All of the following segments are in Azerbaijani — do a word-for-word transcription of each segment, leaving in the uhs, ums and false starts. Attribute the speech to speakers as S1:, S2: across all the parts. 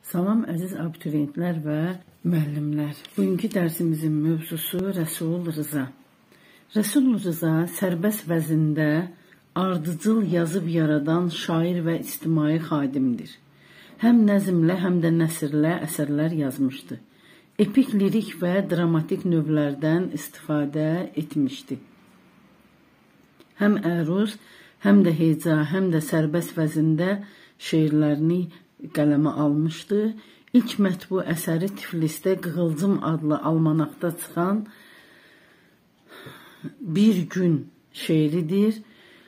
S1: Salam əziz abituriyentlər və müəllimlər. Bugünkü dərsimizin mövzusu Rəsul Rza. Rəsul Rza sərbəst vəzində ardıcıl yazıb yaradan şair və ictimai xadimdir. Həm nəzmlə, həm də nəsrlə əsərlər yazmışdı. Epik, lirik və dramatik növlərdən istifadə etmişdi. Həm əruz, həm də heca, həm də sərbəst vəzində şeirlərini qələmə almışdı. İlk mətbu əsəri Tiflisdə Qığılcım adlı almanaqda çıxan Bir Gün şeiridir.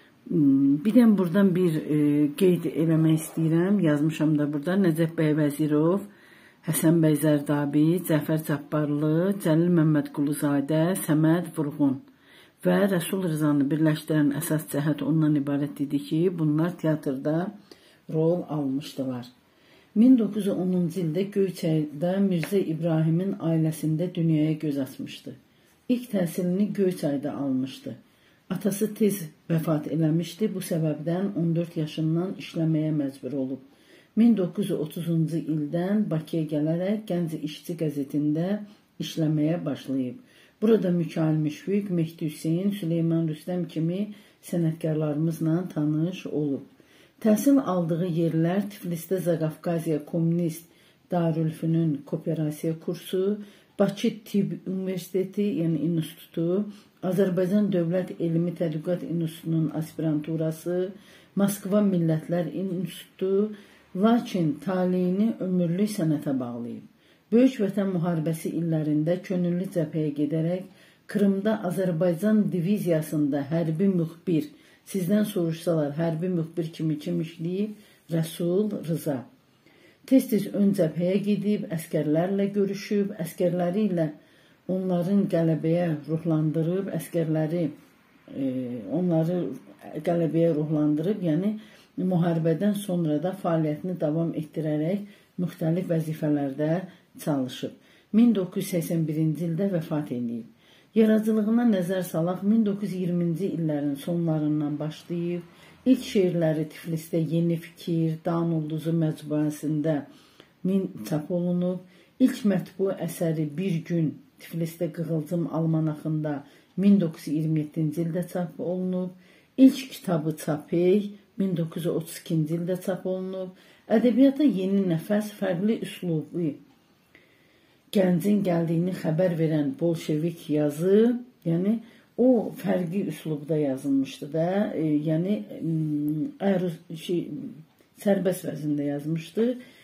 S1: Bir də buradan bir e, qeyd eləmək istəyirəm. Yazmışam da burada. Nəcəf bəy Vəzirov, Həsən bəy Zərdabi, Cəfər Cabbarlı, Cəlil Məmmədquluzadə, Səməd Vurğun və Rəsul Rzanı birləşdirən əsas cəhət ondan ibarət idi ki, bunlar teatrda rol almışdılar. min doqquz yüz onuncu ildə Göyçayda Mirzə İbrahimin ailəsində dünyaya göz açmışdı. İlk təhsilini Göyçayda almışdı. Atası tez vəfat eləmişdi, bu səbəbdən on dörd yaşından işləməyə məcbur olub. min doqquz yüz otuzuncu ildən Bakıya gələrək Gənc İşçi qəzetində işləməyə başlayıb. Burada Mikail Müşfiq, Mehdi Hüseyin, Süleyman Rüstəm kimi sənətkarlarımızla tanış olub. Təhsil aldığı yerlər Tiflisdə Zaqafqaziya Kommunist Darülfünun Kooperasiya kursu, Bakı Tibb Universiteti, yəni institutu, Azərbaycan Dövlət Elmi Tədqiqat İnstitutunun aspiranturası, Moskva Millətlər İnstitutu, lakin taleyini ömürlük sənətə bağlayıb. Böyük Vətən müharibəsi illərində könüllü cəbhəyə gedərək Krımda Azərbaycan diviziyasında hərbi müxbir, sizdən soruşsalar hərbi müxbir kimi kim işləyib? Rəsul Rza. Tez-tez ön cəbhəyə gedib, əskərlərlə görüşüb, əskərləri ilə onların qələbəyə ruhlandırıb, əskərləri e, onları qələbəyə ruhlandırıb, yəni müharibədən sonra da fəaliyyətini davam etdirərək müxtəlif vəzifələrdə çalışıb. min doqquz yüz səksən birinci ildə vəfat edib. Yaradıcılığına nəzər salaq min doqquz yüz iyirminci illərin sonlarından başlayıb, ilk şeirləri Tiflisdə Yeni Fikir, Dan Ulduzu məcmuəsində min çap olunub, ilk mətbu əsəri Bir Gün Tiflisdə Qığılcım almanaqında min doqquz yüz iyirmi yeddinci ildə çap olunub, ilk kitabı Çapey min doqquz yüz otuz ikinci ildə çap olunub, ədəbiyyata yeni nəfəs, fərqli üslubu, gəncin gəldiyini xəbər verən bolşevik yazı, yəni o fərqli üslubda yazılmışdı da, e, yəni əruz, şey, sərbəst vəzində yazmışdı.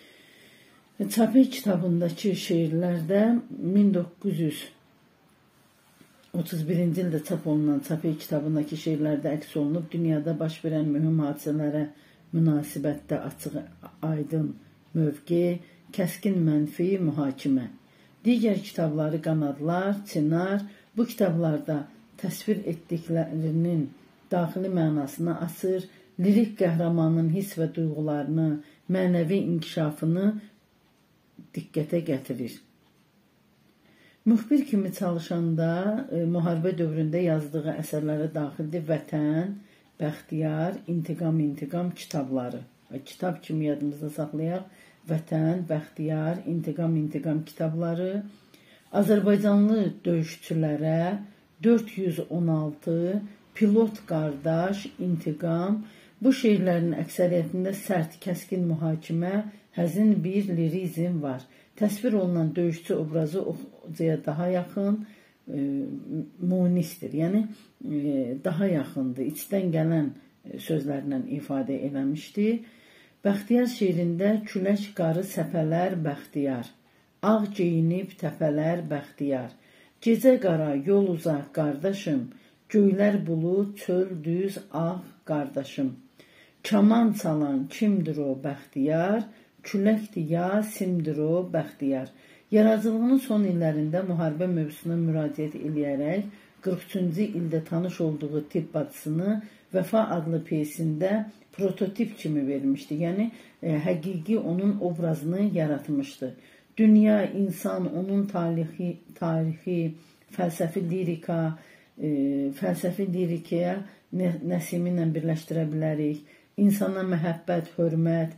S1: Çapey kitabındakı şeirlərdə min doqquz yüz otuz birinci ildə çap olunan Çapey kitabındakı şeirlərdə əks olunub, dünyada baş verən mühüm hadisələrə münasibətdə açıq, aydın mövqe, kəskin mənfi mühakimə. Digər kitabları Qanadlar, Çinar, bu kitablarda təsvir etdiklərinin daxili mənasını açır, lirik qəhrəmanın hiss və duyğularını, mənəvi inkişafını diqqətə gətirir. Müxbir kimi çalışanda e, müharibə dövründə yazdığı əsərlərə daxildir Vətən, Bəxtiyar, İntiqam, İntiqam kitabları. Və kitab kimi yadımızda saxlayaq. Vətən, Bəxtiyar, İntiqam, İntiqam kitabları, Azərbaycanlı döyüşçülərə dörd yüz on altı, Pilot Qardaş, İntiqam, bu şeirlərin əksəriyyətində sərt, kəskin mühakimə, həzin bir lirizm var. Təsvir olunan döyüşçü obrazı oxucuya daha yaxın, e, munistir, yəni e, daha yaxındır, içdən gələn sözlərlə ifadə eləmişdi. Bəxtiyar şeirində külək qarı səpələr Bəxtiyar, ağ geyinib təpələr Bəxtiyar, gecə qara yol uzaq qardaşım, göylər bulud çöl düz ağ qardaşım, kaman çalan kimdir o Bəxtiyar, küləkdir ya simdir o Bəxtiyar. Yaradıcılığının son illərində müharibə mövzusuna müraciət eləyərək qırx üçüncü ildə tanış olduğu tibb bacısını Vəfa adlı pyesində prototip kimi vermişdi. Yəni, e, həqiqi onun obrazını yaratmışdı. Dünya, insan, onun tarixi, tarixi fəlsəfi lirika, e, fəlsəfi lirikaya Nəsimi ilə birləşdirə bilərik. İnsana məhəbbət, hörmət,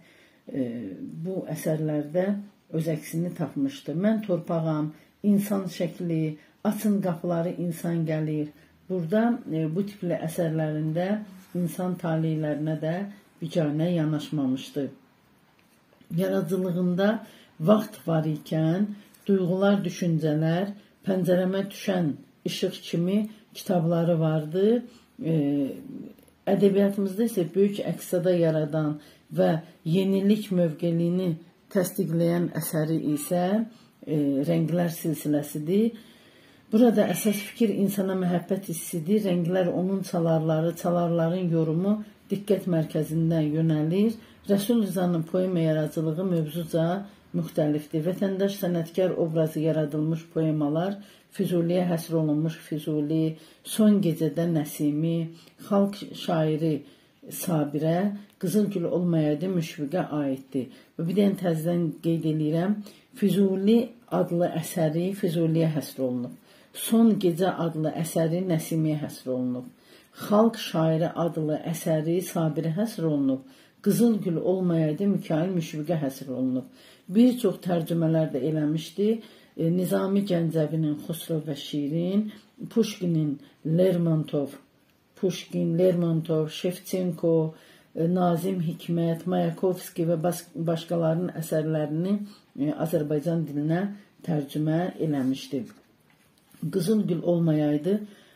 S1: bu əsərlərdə öz əksini tapmışdı. Mən torpağam, insan şəkli, açın qapıları insan gəlir. Burada bu tipli əsərlərində insan taleylərinə də biganə yanaşmamışdı. Yaradıcılığında vaxt var ikən, duyğular, düşüncələr, pəncərəmə düşən işıq kimi kitabları vardı. Ədəbiyyatımızda isə böyük əks-səda yaradan və yenilik mövqeliyini təsdiqləyən əsəri isə Rənglər silsiləsidir. Burada əsas fikir insana məhəbbət hissidir. Rənglər onun çalarları, çalarların yorumu diqqət mərkəzindən yönəlir. Rəsul Rzanın poema yaradıcılığı mövzuca müxtəlifdir. Vətəndaş sənətkar obrazı yaradılmış poemalar, Füzuliyə həsr olunmuş Füzuli, Son gecədə Nəsimi, xalq şairi Sabirə, Qızılgül olmayaydı Müşfiqə aiddir. Və bir dənə təzədən qeyd edirəm, Füzuli adlı əsəri Füzuliyə həsr olunub. Son gecə adlı əsəri Nəsimiyə həsr olunub. Xalq şairi adlı əsəri Sabirə həsr olunub. Qızılgül olmayaydı Mikail Müşfiqə həsr olunub. Bir çox tərcümələr də eləmişdi. Nizami Gəncəvinin Xusrov və Şirin, Puşkinin Lermontov, Puşkin, Lermontov, Şevçenko, Nazim Hikmət, Mayakovski və başqalarının əsərlərini Azərbaycan dilinə tərcümə eləmişdi. Qızılgül olmayaydı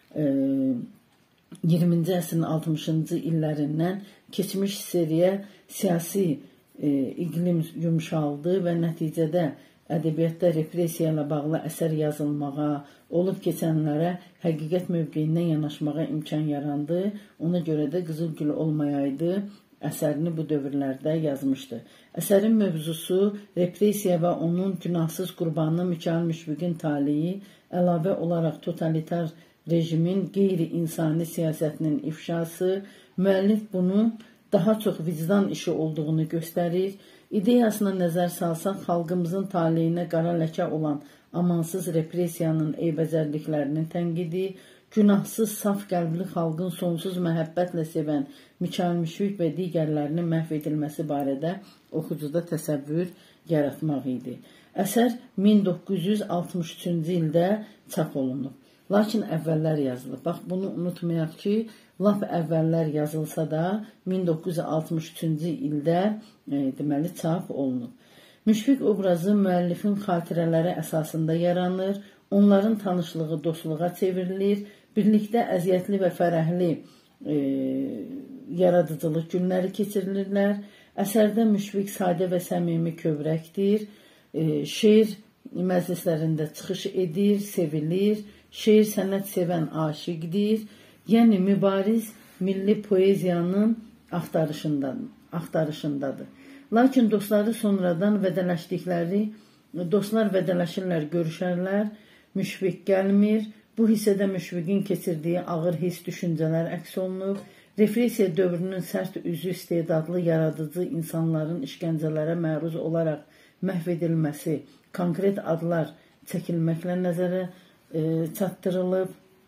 S1: iyirminci əsrin altmışıncı illərindən keçmiş seriyə siyasi iqlim yumşaldı və nəticədə ədəbiyyatda repressiya ilə bağlı əsər yazılmağa, olub keçənlərə həqiqət mövqeyindən yanaşmağa imkan yarandı. Ona görə də Qızılgül olmayaydı əsərini bu dövrlərdə yazmışdı. Əsərin mövzusu repressiya və onun günahsız qurbanı Mikail Müşfiqin taleyi, əlavə olaraq totalitar rejimin qeyri-insani siyasətinin ifşası, müəllif bunun daha çox vicdan işi olduğunu göstərir. İdeyasına nəzər salsaq, xalqımızın taleyinə qara ləkə olan amansız repressiyanın eybəcərliklərinin tənqidi, günahsız, saf qəlbli xalqın sonsuz məhəbbətlə sevən Mikail Müşfiq və digərlərinin məhv edilməsi barədə oxucuda təsəvvür yaratmaq idi. Əsər min doqquz yüz altmış üçüncü ildə çap olunub. Lakin əvvəllər yazılıb. Bax, bunu unutmayaq ki, lap əvvəllər yazılsa da min doqquz yüz altmış üçüncü ildə e, deməli çap olunub. Müşfiq obrazı müəllifin xatirələri əsasında yaranır, onların tanışlığı dostluğa çevrilir, birlikdə əziyyətli və fərəhli e, yaradıcılıq günləri keçirilirlər. Əsərdə Müşfiq sadə və səmimi kövrəkdir, e, şeir məclislərində çıxış edir, sevilir, şeir sənət sevən aşiqdir. Yəni mübariz milli poeziyanın axtarışındadır. Lakin dostları sonradan vədələşdikləri, dostlar vədələşirlər, görüşərlər, Müşfiq gəlmir. Bu hissədə Müşfiqin keçirdiyi ağır his düşüncələr əks olunub. Repressiya dövrünün sərt üzü istedadlı yaradıcı insanların işgəncələrə məruz olaraq məhv edilməsi, konkret adlar çəkilməklə nəzərə e, çatdırılıb.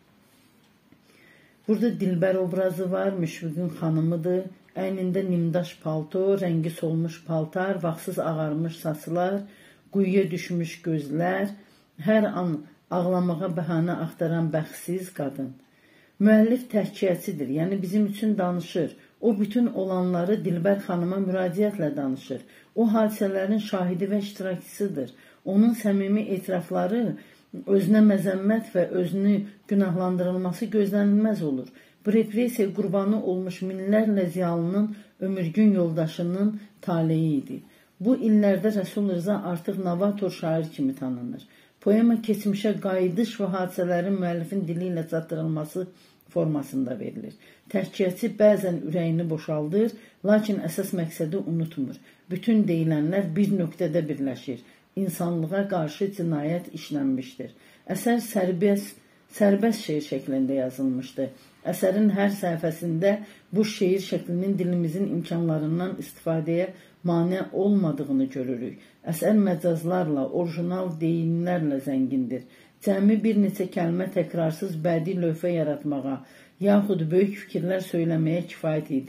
S1: Burada Dilbər obrazı var, Müşfiqin xanımıdır. Əynində nimdaş palto, rəngi solmuş paltar, vaxtsız ağarmış saçlar, quyuya düşmüş gözlər, hər an ağlamağa bəhanə axtaran bəxtsiz qadın. Müəllif təhkiyyəçidir, yəni bizim üçün danışır. O bütün olanları Dilbər xanıma müraciətlə danışır. O hadisələrin şahidi və iştirakçısıdır. Onun səmimi etirafları özünə məzəmmət və özünü günahlandırılması gözlənilməz olur. Bu repressiya qurbanı olmuş minlərlə ziyalının ömürgün yoldaşının taleyi idi. Bu illərdə Rəsul Rza artıq novator şair kimi tanınır. Poema keçmişə qayıdış və hadisələrin müəllifin dili ilə çatdırılması formasında verilir. Təhkiyyəçi bəzən ürəyini boşaldır, lakin əsas məqsədi unutmur. Bütün deyilənlər bir nöqtədə birləşir. İnsanlığa qarşı cinayət işlənmişdir. Əsər sərbəst, sərbəst şeir şəklində yazılmışdır. Əsərin hər səhifəsində bu şeir şəklinin dilimizin imkanlarından istifadəyə mane olmadığını görürük. Əsər məcazlarla, orijinal deyimlərlə zəngindir. Cəmi bir neçə kəlmə təkrarsız bədii lövhə yaratmağa, yaxud böyük fikirlər söyləməyə kifayət idi.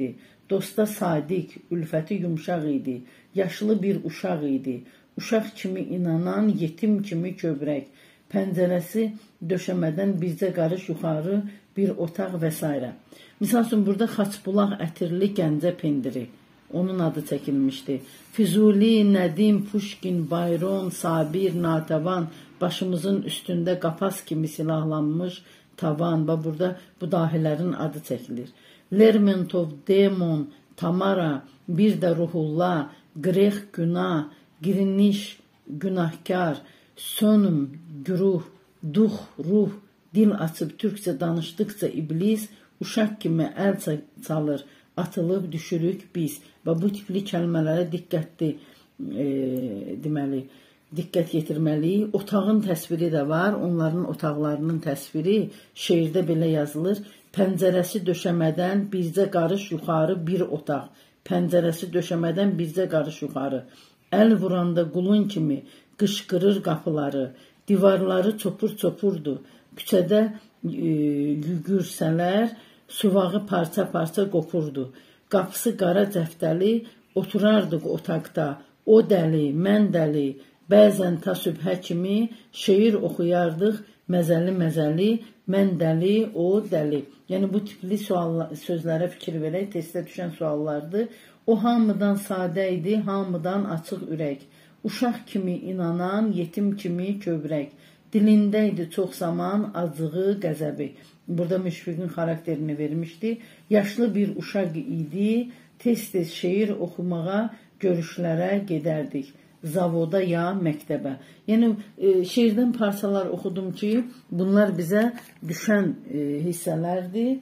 S1: Dosta sadiq, ülfəti yumşaq idi. Yaşlı bir uşaq idi. Uşaq kimi inanan, yetim kimi kövrək. Pəncərəsi döşəmədən bircə qarış yuxarı bir otaq və s. Misal üçün, burada Xaçbulaq ətirli Gəncə pendiri. Onun adı çəkilmişdi. Füzuli, Nədim, Puşkin, Bayron, Sabir, Natəvan, başımızın üstündə qapas kimi silahlanmış tavan. Və burada bu dahilərin adı çəkilir. Lermontov, Demon, Tamara, bir də Ruhullah, Qrex, Günah, Giriniş, Günahkar, Sönüm, Güruh, Dux, Ruh, dil açıb türkcə danışdıqca iblis, uşaq kimi əl çalır, atılıb düşürük biz. Və bu tipli kəlmələrə diqqətli e, deməli, diqqət yetirməliyik. Otağın təsviri də var. Onların otaqlarının təsviri şeirdə belə yazılır. Pəncərəsi döşəmədən bircə qarış yuxarı bir otaq. Pəncərəsi döşəmədən bircə qarış yuxarı. Əl vuranda qulun kimi qışqırır qapıları. Divarları çopur-çopurdu. Küçədə e, yügürsələr suvağı parça-parça qopurdu. Qapısı qara cəftəli, oturardıq otaqda. O dəli, mən dəli, bəzən ta sübhə kimi şeir oxuyardıq, məzəli-məzəli, mən dəli, o dəli. Yəni bu tipli suallar, sözlərə fikir verək, testə düşən suallardır. O hamıdan sadə idi, hamıdan açıq ürək. Uşaq kimi inanan, yetim kimi kövrək. Dilində idi çox zaman acığı, qəzəbi. Burada Müşfiqin xarakterini vermişdi. Yaşlı bir uşaq idi, tez-tez şeir oxumağa, görüşlərə gedərdik. Zavoda ya məktəbə. Yəni e, şeirdən parçalar oxudum ki, bunlar bizə düşən e, hissələrdir.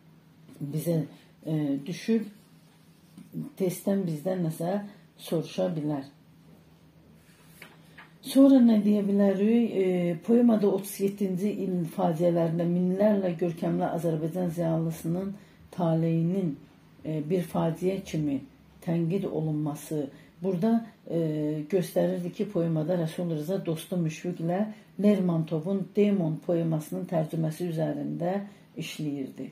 S1: Bizə e, düşüb, testdən bizdən nəsə soruşa bilər. Sonra nə deyə bilərik? E, poemada otuz yeddinci il faciələrində minlərlə görkəmli Azərbaycan ziyalısının taleyinin e, bir faciə kimi tənqid olunması. Burada e, göstərirdi ki, poemada Rəsul Rza dostu Müşfiqlə Lermontovun Demon poemasının tərcüməsi üzərində işləyirdi.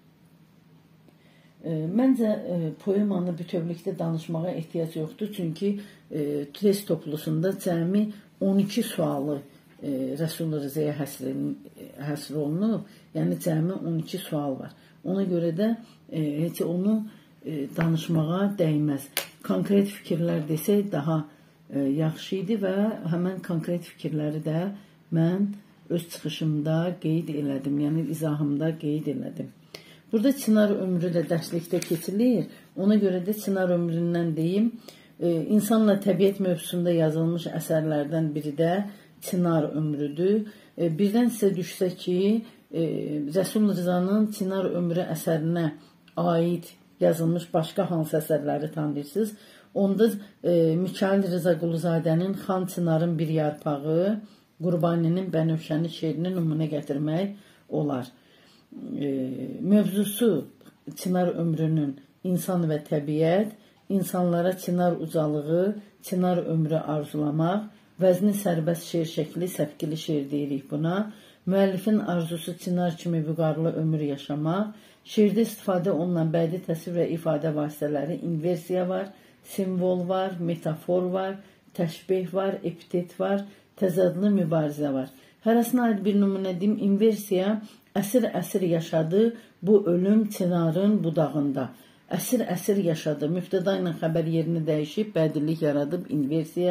S1: E, məncə e, poemanı bütövlükdə danışmağa ehtiyac yoxdur. Çünki e, test toplusunda cəmi on iki sualı e, Rəsul Rza'ya həsr, həsr olunub. Yəni cəmi on iki sual var. Ona görə də e, heç onu e, danışmağa dəyməz. Konkret fikirlər desək daha e, yaxşı idi və həmən konkret fikirləri də mən öz çıxışımda qeyd elədim. Yəni izahımda qeyd elədim. Burada Çınar ömrü də dərslikdə keçilir. Ona görə də Çınar ömründən deyim. E, insanla təbiət mövzusunda yazılmış əsərlərdən biri də Çınar ömrüdür. E, birdən sizə düşsə ki, e, Rəsul Rza'nın Çınar ömrü əsərinə aid yazılmış başqa hansı əsərləri tanıyırsınız? Onda e, Mikail Rzaquluzadənin Xan Çınarın bir yarpağı, Qurbaninin Bənövşəni şeirini nümunə gətirmək olar. E, mövzusu Çınar ömrünün insan və təbiət, insanlara Çınar ucalığı, Çınar ömrü arzulamaq, vəzni sərbəst şeir şəkli, səpkili şeir deyirik buna. Müəllifin arzusu Çınar kimi vüqarlı ömür yaşamaq. Şeirdə istifadə olunan bədii təsvir və ifadə vasitələri, inversiya var, simvol var, metafor var, təşbih var, epitet var, təzadlı mübarizə var. Hərəsinə aid bir nümunə deyim, inversiya əsir-əsir yaşadı bu ölüm Çınarın budağında. Əsir-əsir yaşadı. Müftəda ilə xəbər yerini dəyişib, bədilik yaradıb inversiya.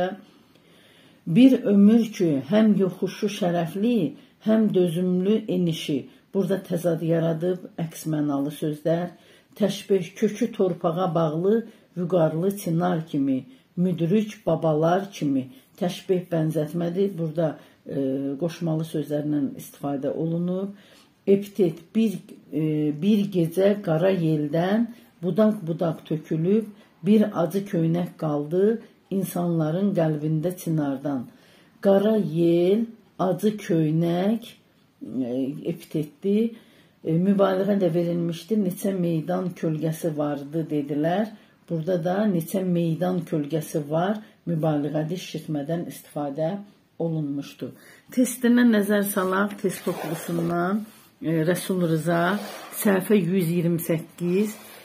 S1: Bir ömür ki, həm yoxuşu şərəfli, həm dözümlü enişi. Burada təzad yaradıb, əks mənalı sözlər. Təşbih kökü torpağa bağlı, vüqarlı Çınar kimi, müdrik babalar kimi. Təşbih bənzətmədir. Burada e, qoşmalı sözlərlə istifadə olunub. Epitet bir, e, bir gecə qara yeldən budaq-budaq tökülüb, bir acı köynək qaldı insanların qəlbində Çınardan. Qara yel, acı köynək e, epitetdir. E, mübaliğə də verilmişdir. Neçə meydan kölgəsi vardı dedilər. Burada da neçə meydan kölgəsi var, mübaliğədə şişirtmədən istifadə olunmuşdur. Testinə nəzər salaq, test toplusundan e, Rəsul Rza, səhifə yüz iyirmi səkkiz,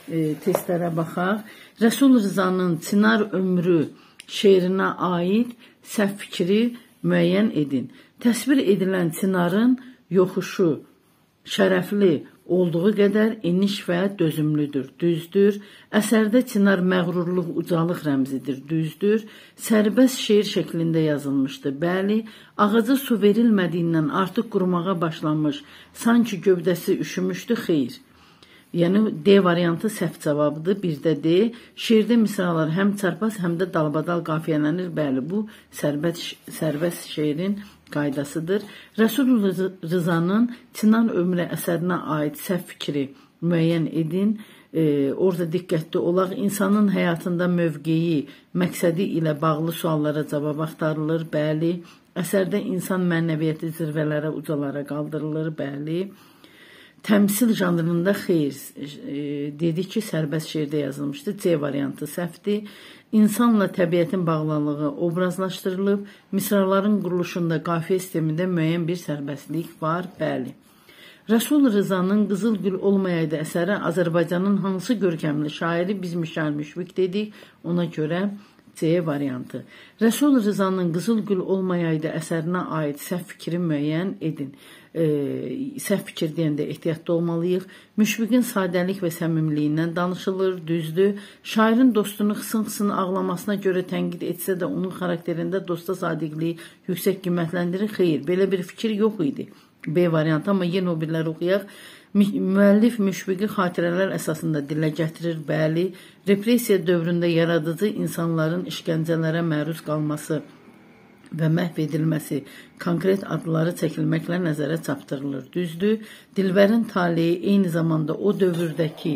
S1: e, testlərə baxaq. Rəsul Rzanın Çınar ömrü şeirinə aid səhv fikri müəyyən edin. Təsvir edilən Çınarın yoxuşu şərəfli olduğu qədər eniş və dözümlüdür, düzdür. Əsərdə Çınar məğrurluq, ucalıq rəmzidir, düzdür. Sərbəst şeir şəklində yazılmışdır, bəli. Ağaca su verilmədiyindən artıq qurumağa başlanmış, sanki gövdəsi üşümüşdü, xeyr. Yəni D variantı səhv cavabıdır, bir də D. Şeirdə misralar həm çarpaz, həm də dalbadal qafiyələnir, bəli. Bu sərbəst, sərbəst şeirin qaydasıdır. Rəsul Rzanın Çınar ömrü əsərinə aid səhv fikri müəyyən edin. E, orada diqqətli olaq. İnsanın həyatında mövqeyi, məqsədi ilə bağlı suallara cavab axtarılır, bəli. Əsərdə insan mənəviyyəti zirvələrə, ucalara qaldırılır, bəli. Təmsil janrında xeyr, e, dedi ki, sərbəst şeirdə yazılmışdı. C variantı səhvdir. İnsanla təbiətin bağlılığı obrazlaşdırılıb, misraların quruluşunda qafiyə sistemində müəyyən bir sərbəstlik var, bəli. Rəsul Rzanın Qızıl Gül olmayaydı əsəri Azərbaycanın hansı görkəmli şairi biz Mişar Müşfiq dedik, ona görə C variantı. Rəsul Rzanın Qızıl Gül olmayaydı əsərinə aid səhv fikri müəyyən edin. E, səhv fikir deyəndə ehtiyatlı olmalıyıq. Müşfiqin sadəlik və səmimiliyindən danışılır, düzdür. Şairin dostunu xısın-xısın ağlamasına görə tənqid etsə də onun xarakterində dosta sadiqliyi yüksək qiymətləndirir, xeyr. Belə bir fikir yox idi. B variantı, amma yenə o birləri oxuyaq. Müəllif Müşfiqi xatirələr əsasında dilə gətirir, bəli. Repressiya dövründə yaradıcı insanların işgəncələrə məruz qalması və məhv edilməsi konkret adları çəkilməklə nəzərə çarpdırılır, düzdür. Dilbərin taleyi eyni zamanda o dövrdəki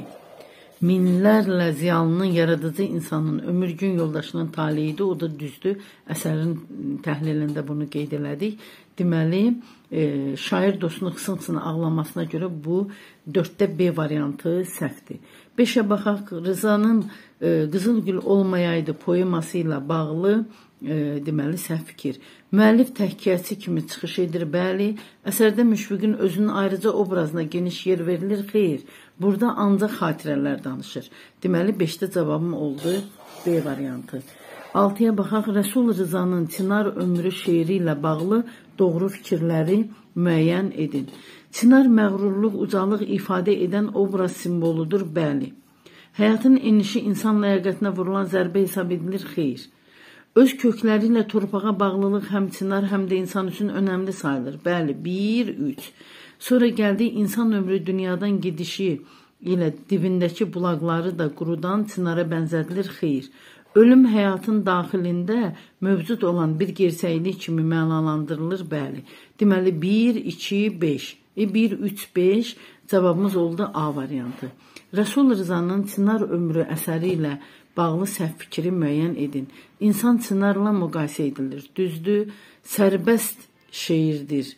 S1: minlərlə ziyalının yaradıcı insanın ömürgün yoldaşının taleyidir, o da düzdür. Əsərin təhlilində bunu qeyd elədik. Deməli, e, şair dostunu xısın-xısın ağlamasına görə bu dörddə B variantı səhvdir. Beşə baxaq, Rzanın e, Qızıl Gül olmayaydı poeması ilə bağlı e, deməli səhv fikir. Müəllif təhkiyyatçı kimi çıxış edir, bəli. Əsərdə Müşfiqin özünün ayrıca obrazına geniş yer verilir, xeyr. Burada ancaq xatirələr danışır. Deməli, beşdə cavabım oldu B variantı. altıya baxaq, Rəsul Rzanın Çınar ömrü şeiri ilə bağlı doğru fikirləri müəyyən edin. Çınar məğrurluq, ucalıq ifadə edən obraz simboludur, bəli. Həyatın enişi insan ləyaqətinə vurulan zərbə hesab edilir, xeyr. Öz kökləri ilə torpağa bağlılıq həm Çınar, həm də insan üçün önəmli sayılır, bəli. bir, üç. Sonra gəldi insan ömrü dünyadan gedişi ilə dibindəki bulaqları da qurudan Çınara bənzədilir, xeyr. Ölüm həyatın daxilində mövcud olan bir gerçəklik kimi mənalandırılır, bəli. Deməli, bir, iki, beş. E, bir, üç, beş cavabımız oldu A variantı. Rəsul Rzanın Çınar ömrü əsəri ilə bağlı səhv fikri müəyyən edin. İnsan Çınarla müqayisə edilir, düzdür. Sərbəst şeirdir,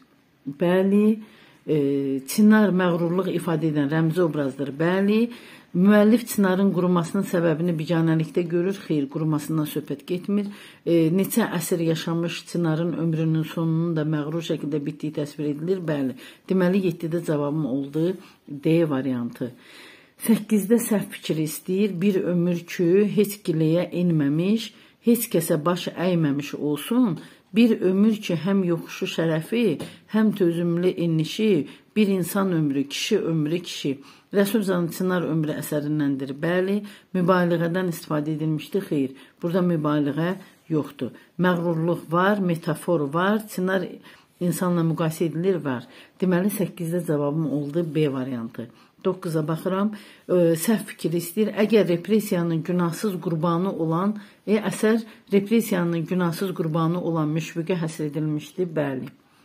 S1: bəli. E, Çınar məğrurluq ifadə edən rəmzi obrazdır, bəli. Müəllif Çınarın qurumasının səbəbini biganəlikdə görür, xeyr, qurumasından söhbət getmir. E, neçə əsr yaşamış Çınarın ömrünün sonunun da məğrur şəkildə bitdiyi təsvir edilir, bəli. Deməli, yeddidə cavabım oldu D variantı. səkkizdə səhv fikri istəyir, bir ömür ki, heç giləyə enməmiş, heç kəsə baş əyməmiş olsun, bir ömür ki, həm yoxuşu şərəfi, həm tözümlü enişi, bir insan ömrü, kişi ömrü, kişi. Rəsul Rzanın Çınar ömrü əsərindəndir, bəli. Mübaliğədən istifadə edilmişdir, xeyr. Burada mübaliğə yoxdur. Məğrurluq var, metafor var, Çınar insanla müqayisə edilir, var. Deməli, səkkizdə cavabım oldu B variantı. doqquza baxıram, e, səhv fikir istəyir. Əgər repressiyanın günahsız qurbanı olan, e, əsər repressiyanın günahsız qurbanı olan Müşfiqə həsr edilmişdir, bəli.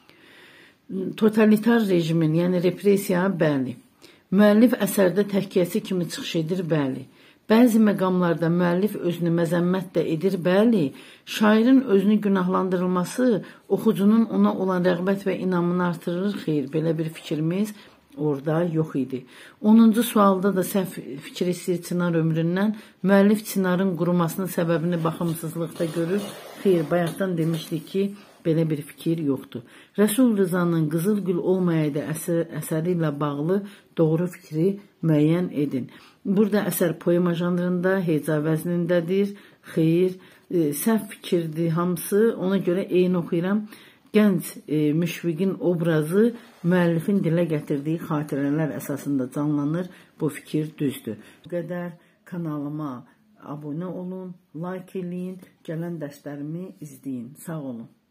S1: Totalitar rejimin, yəni repressiya, bəli. Müəllif əsərdə təhkiyyəsi kimi çıxış edir, bəli. Bəzi məqamlarda müəllif özünü məzəmmət də edir, bəli. Şairin özünü günahlandırılması oxucunun ona olan rəğbət və inamını artırır, xeyr. Belə bir fikrimiz orada yox idi. onuncu sualda da səhv fikir istəyir Çınar ömründən. Müəllif Çınarın qurumasının səbəbini baxımsızlıqda görür. Xeyr, bayaqdan demişdik ki, belə bir fikir yoxdur. Rəsul Rızanın Qızılgül olmayaydı əsər, əsəri ilə bağlı doğru fikri müəyyən edin. Burada əsər poema janrında, heca vəznindədir. Xeyr, e, səhv fikirdir hamısı. Ona görə eyni oxuyuram. Gənc e, Müşfiqin obrazı müəllifin dilə gətirdiyi xatirələr əsasında canlanır. Bu fikir düzdür. Bu qədər kanalıma abunə olun, like eləyin, gələn dərslərimi izləyin. Sağ olun.